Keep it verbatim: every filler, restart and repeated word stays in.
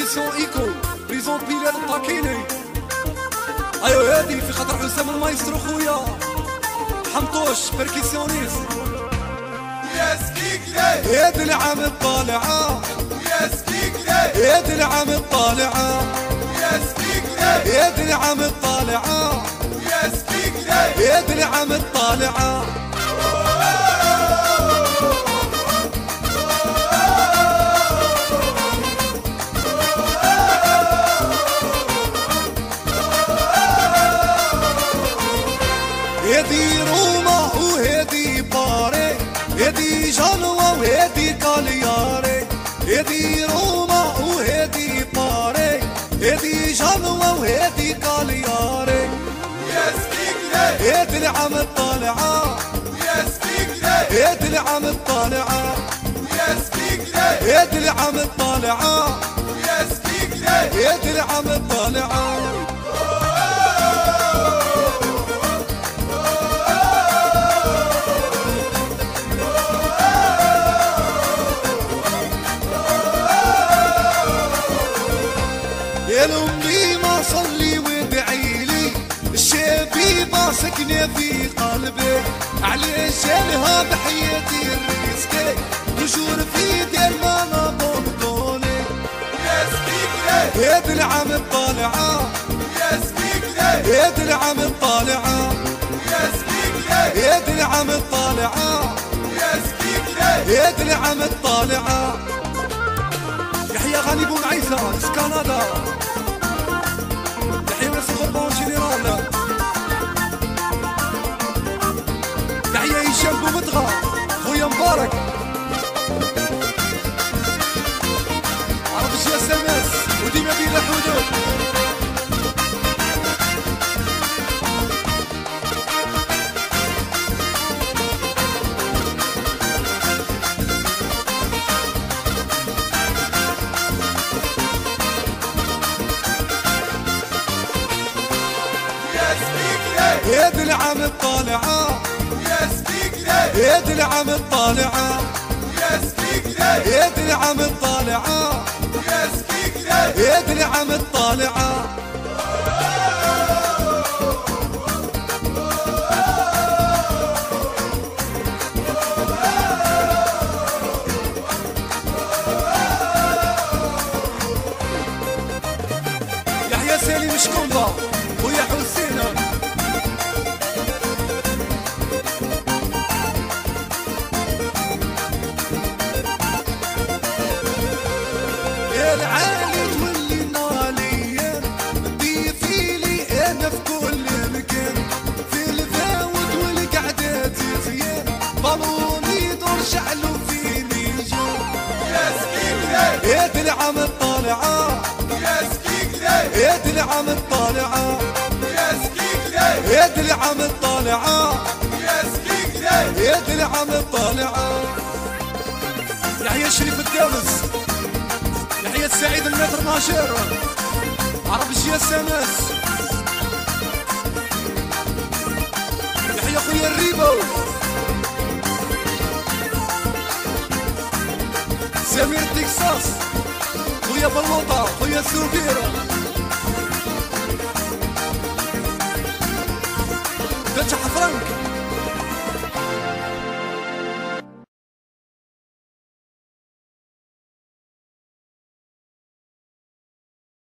بروديسيون ايكو بريزون بيلال الطاكيني. ايوا هادي في خاطر حسام المايسترو خويا حمطوش بيركيسيونيست. يا سكيكلي يا دي العام الطالعة، يا سكيكلي يا دي العام الطالعة، يا سكيكلي يا دي العام الطالعة، يا سكيكلي يا دي العام الطالعة. هادي روما وهادي باري، هادي جنوة وهادي كالياري، هادي روما وهادي باري، هادي جنوة وهادي كالياري. يا سكيكلي هادي العام الطالعة، يا سكيكلي هادي العام الطالعة، يا سكيكلي هادي العام الطالعة، يا سكيكلي هادي العام الطالعة. يا لأمي ما صلي وادعيلي، الشبيبة سكنة في قلبي، على جالها بحياتي الريسكي، تجور في دير ما نبطلوني. يا سكيكلي يا دي العام الطالعة، يا سكيكلي يا دي العام الطالعة، يا سكيكلي يا دي العام الطالعة، يا سكيكلي يا دي العام الطالعة. يحيى غاني بون عيسى كندا، يحيى ناس الغربان جينيرال، يحيى هشام بومدغا خويا مبارك، عرب يا سماس وديما بلا حدود. يا دي العام الطالعة، يا سكيكلي يا دي العام الطالعة، يا سكيكلي يا دي العام الطالعة، يا سكيكلي يا دي العام الطالعة. يحيى سالم شكومبا ويا حسينة، يا العالي تولي ناليا، ضيفيلي انا في كل مكان، في الفاوت والقعدات زيان، بالوني دور شعلو فيني جان. يا سكيكلي يا دي العام الطالعة، يا سكيكلي يا دي العام الطالعة، يا سكيكلي يا دي العام الطالعة، يا سكيكلي يا دي العام الطالعة. يحيى شريف الدامس، يحيى السعيد المتر ناشر، عرب يا سماس، يحيى خويا الريبو، سمير تكساس، خويا بلوطة، خويا سوبير، فتح فرنك.